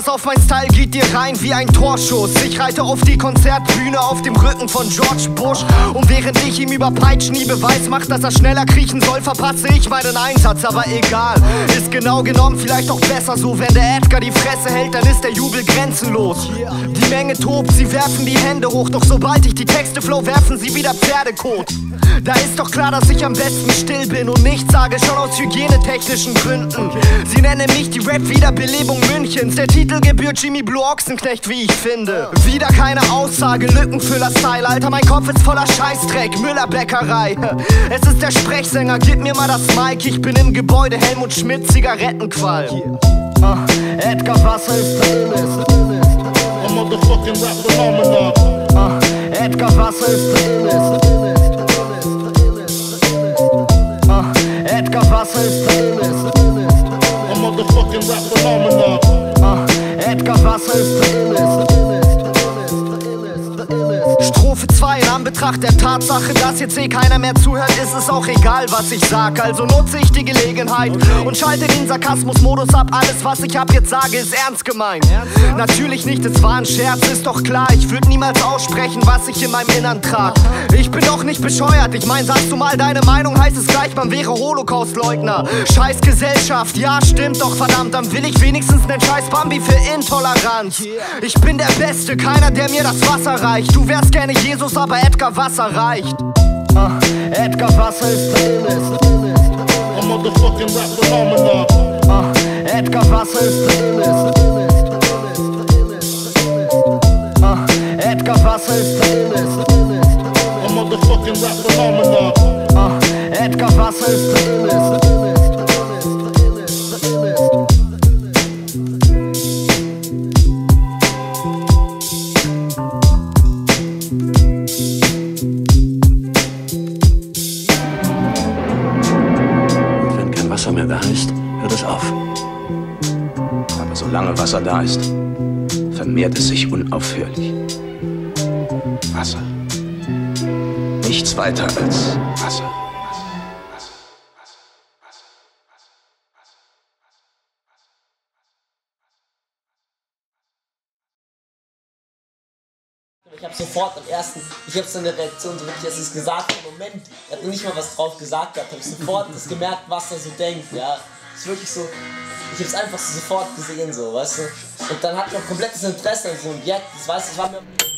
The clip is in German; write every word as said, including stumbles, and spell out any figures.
Pass auf, mein Style geht dir rein wie ein Torschuss. Ich reite auf die Konzertbühne auf dem Rücken von George Bush. Und während ich ihm über Peitschen nie Beweis macht, dass er schneller kriechen soll, verpasse ich meinen Einsatz. Aber egal, ist genau genommen vielleicht auch besser so. Wenn der Edgar die Fresse hält, dann ist der Jubel grenzenlos. Die Menge tobt, sie werfen die Hände hoch. Doch sobald ich die Texte flow, werfen sie wieder Pferdekot. Da ist doch klar, dass ich am besten still bin und nichts sage, schon aus hygienetechnischen Gründen. Sie nennen mich die Rap-Wiederbelebung Münchens. Der Titel gebührt Jimmy Blue Ochsenknecht, wie ich finde. Wieder keine Aussage, Lückenfüller-Style, Alter, mein Kopf ist voller Scheißdreck, Müller-Bäckerei. Es ist der Sprechsänger, gib mir mal das Mic. Ich bin im Gebäude, Helmut Schmidt, Zigarettenqualm. uh, Edgar Wasser ist der Illest. A motherfucking rap phenomenon. uh, Edgar Wasser ist der Illest. uh, Edgar Wasser ist der Illest. A motherfucking rap phenomenon. uh, Edgar Wasser ist der Illest. Strophe zwei, in Anbetracht der Tatsache, dass jetzt eh keiner mehr zuhört, ist es auch egal, was ich sag. Also nutze ich die Gelegenheit und schalte den Sarkasmus-Modus ab. Alles, was ich ab jetzt sage, ist ernst gemeint. Natürlich nicht, es war ein Scherz, ist doch klar. Ich würde niemals aussprechen, was ich in meinem Innern trag. Ich bin doch nicht bescheuert, ich mein, sagst du mal deine Meinung, heißt es gleich, man wäre Holocaustleugner. Scheiß Gesellschaft, ja stimmt doch verdammt, dann will ich wenigstens nen scheiß Bambi für Intoleranz. Ich bin der Beste, keiner, der mir das Wasser reicht. Du wärst gerne Jesus, aber Edgar Wasser reicht. uh, Edgar Wasser ist der Illest. A motherfucking rap phenomenon. uh, Edgar Wasser ist der Illest. uh, Edgar Wasser ist der Illest. A motherfucking rap phenomenon. uh, Edgar Wasser ist der Illest. Wasser mehr da ist, hört es auf. Aber solange Wasser da ist, vermehrt es sich unaufhörlich. Wasser. Nichts weiter als Wasser. Ich habe sofort am ersten, ich habe so eine Reaktion, so wirklich, als ich es gesagt habe, Moment, er hat noch nicht mal was drauf gesagt gehabt, habe ich sofort das gemerkt, was er so denkt, ja. Das ist wirklich so, ich habe es einfach so sofort gesehen, so, weißt du. Und dann hatte ich auch komplettes Interesse an so einem Objekt, das weißt du, das war mir...